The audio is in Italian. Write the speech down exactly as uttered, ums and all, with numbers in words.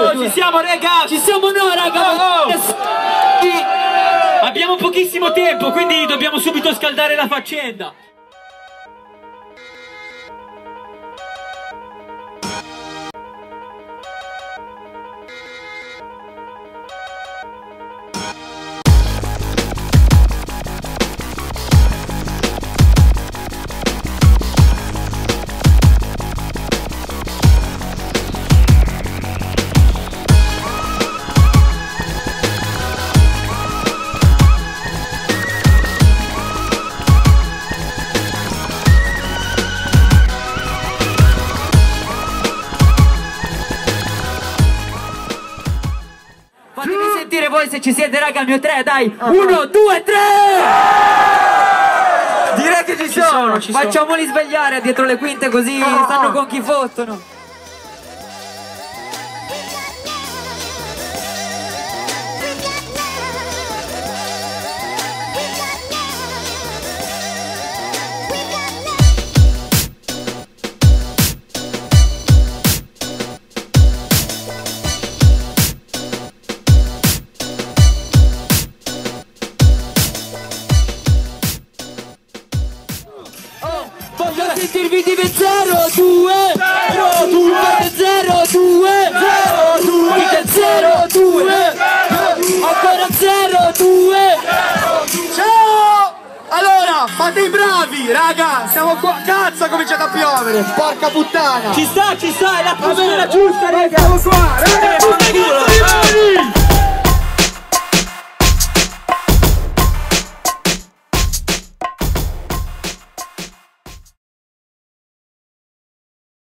siamo, ci siamo, raga! Ci siamo noi, raga! Oh, oh. Abbiamo pochissimo tempo, quindi dobbiamo subito scaldare la faccenda. Fatemi sentire voi se ci siete, raga, al mio tre, dai! Uno, due, tre! Direi che ci, Ci sono, sono, ci facciamoli svegliare dietro le quinte così Oh. sanno con chi fottono. Voglio sentirvi dire zero, due, zero, due, zero, due, zero, due, dite zero, due, ancora zero, due. Ciao! Allora, fate i bravi, raga! Siamo qua, cazzo, ha cominciato a piovere! Porca puttana! Ci sta, ci sta, è l'atmosfera giusta, raga! Siamo qua, raga! Fai culo.